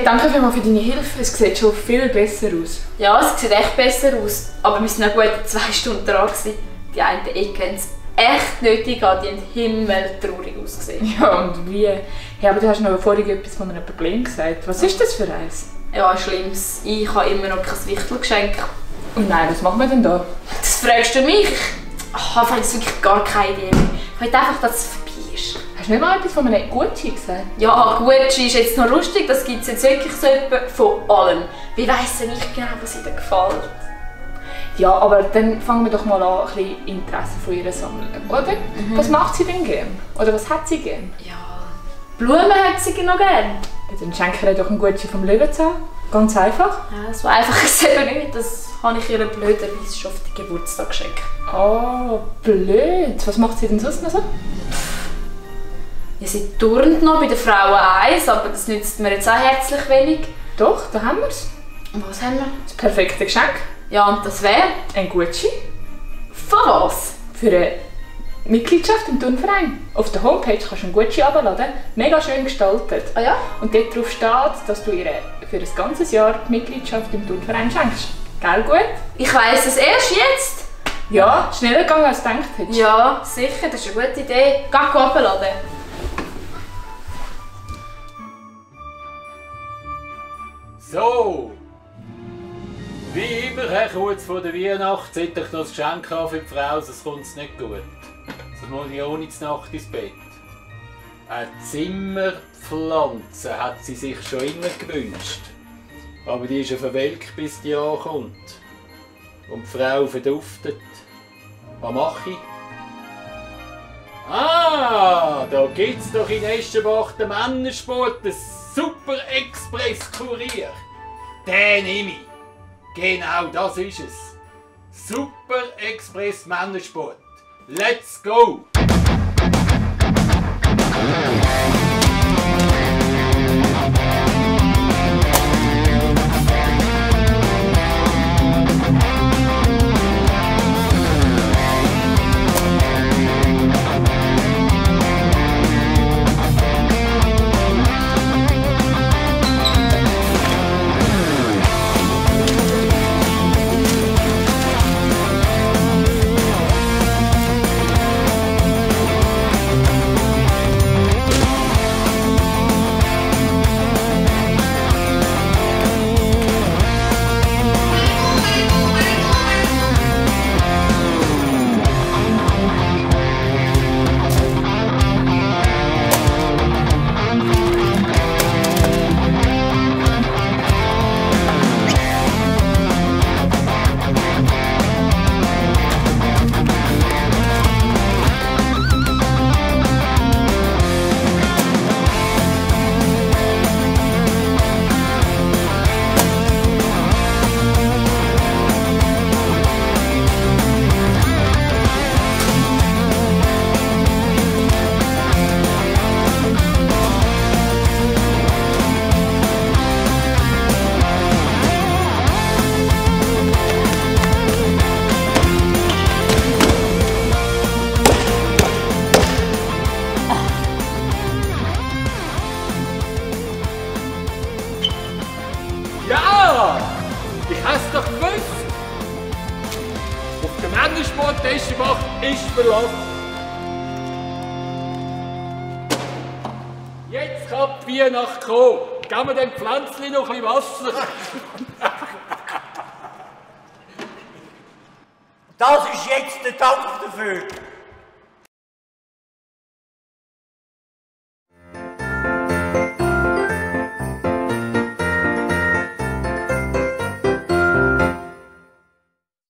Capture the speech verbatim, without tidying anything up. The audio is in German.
Hey, danke vielmals für deine Hilfe. Es sieht schon viel besser aus. Ja, es sieht echt besser aus. Aber wir waren noch gut zwei Stunden dran. Die einen Ecken haben es echt nötig gehabt. Die haben himmeltraurig ausgesehen. Ja, und wie? Hey, aber du hast noch vorhin etwas von einem Problem gesagt. Was ist das für eins? Ja, Schlimmes. Ich habe immer noch kein Wichtelgeschenk. Oh nein, was machen wir denn da? Das fragst du mich? Ich habe jetzt wirklich gar keine Idee mehr. Ich will einfach, dass es vorbei ist. Hast du nicht mal etwas von einem Gutschein gesagt? Ja, Gutschein ist jetzt noch lustig. Das gibt es jetzt wirklich so etwa von allem. Wir wissen nicht genau, was ihnen gefällt. Ja, aber dann fangen wir doch mal an, ein bisschen Interesse von ihr sammeln, oder? Mhm. Was macht sie denn gern? Oder was hat sie gern? Ja, Blumen hat sie noch gern. Ja, dann schenke ihr doch einen Gutschein vom Löwenzahn. Ganz einfach. Ja, so einfach ist es eben nicht. Das habe ich ihr blöderweise schon auf den Geburtstag geschenkt. Oh, blöd. Was macht sie denn sonst noch so? Ja, sie turnt noch bei den Frauen eins, aber das nützt mir jetzt auch herzlich wenig. Doch, da haben wir es. Und was haben wir? Das perfekte Geschenk. Ja, und das wäre? Ein Gutschein. Für was? Für eine Mitgliedschaft im Turnverein. Auf der Homepage kannst du einen Gutschein herunterladen. Mega schön gestaltet. Ah ja? Und dort drauf steht, dass du ihr für ein ganzes Jahr die Mitgliedschaft im Turnverein schenkst. Gell, gut? Ich weiss es erst jetzt. Ja, schneller gegangen als du gedacht hättest. Ja, sicher, das ist eine gute Idee. Geh abladen. So! Wie immer, kurz vor der Weihnacht, sollte ich noch ein Geschenk haben für die Frau, sonst kommt es nicht gut. Sonst muss ich ohne die Nacht ins Bett. Eine Zimmerpflanze hat sie sich schon immer gewünscht. Aber die ist auf der Welk, bis die ankommt. Und die Frau verduftet. Was mache ich? Ah, da gibt es doch in Eschenbach den Männersport, den Super Express Kurier. Den nehme ich. Genau, das ist es. Super Express Männersport. Let's go! Ja! Ich hab's doch gewusst! Auf der Männersport Eschenbach ist Verlass. Jetzt kann die Weihnacht kommen. Geben wir dem Pflänzchen noch ein bisschen Wasser. Das ist jetzt der Tag dafür.